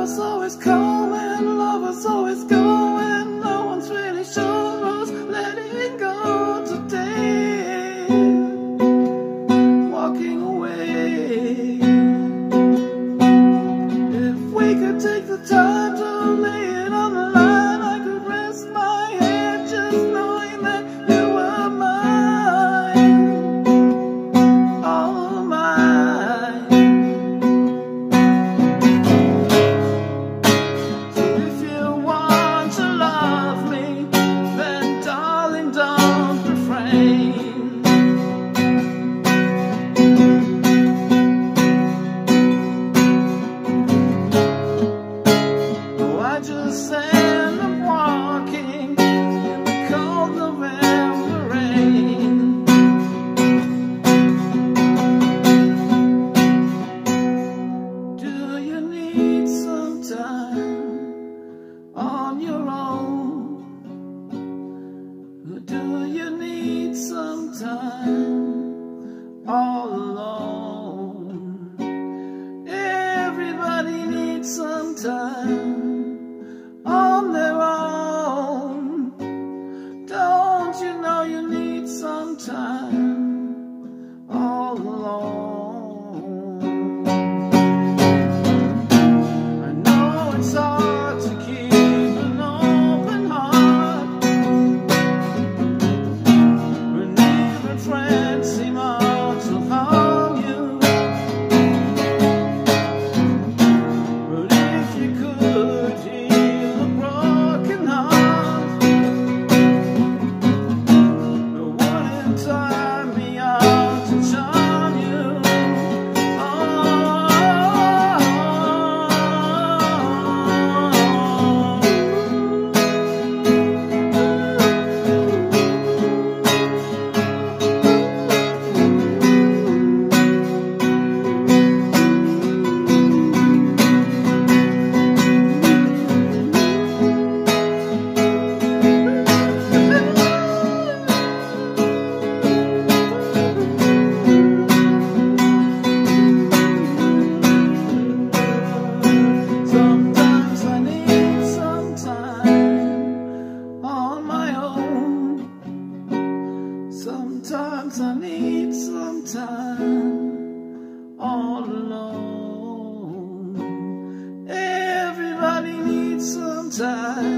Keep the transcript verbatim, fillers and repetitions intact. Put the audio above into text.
was always coming, love was always going. No one's really sure who's letting go today, walking away. If we could take the time to lay it on the line, I could rest my head just knowing that you were mine, all mine. So if you want to love me, then darling, don't refrain. Oh, I just end up walking in the cold November rain. Do you need some time on your own? Or do you need some time all alone? Everybody needs some time on their own. Don't you know you need some time all alone? I know it's hard to keep an open heart when even friends seem out to harm you. But if you could heal a broken heart, it wouldn't tire me out to charm you. Sometimes I need some time on my own. Sometimes I need some time all alone. Everybody needs some time